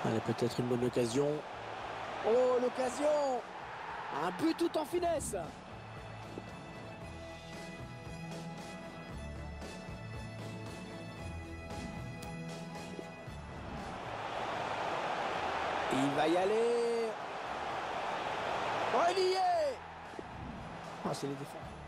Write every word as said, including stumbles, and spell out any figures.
Allez, peut-être une bonne occasion. Oh, l'occasion! Un but tout en finesse! Il va y aller! Oh, il y est! Oh, c'est les défenses.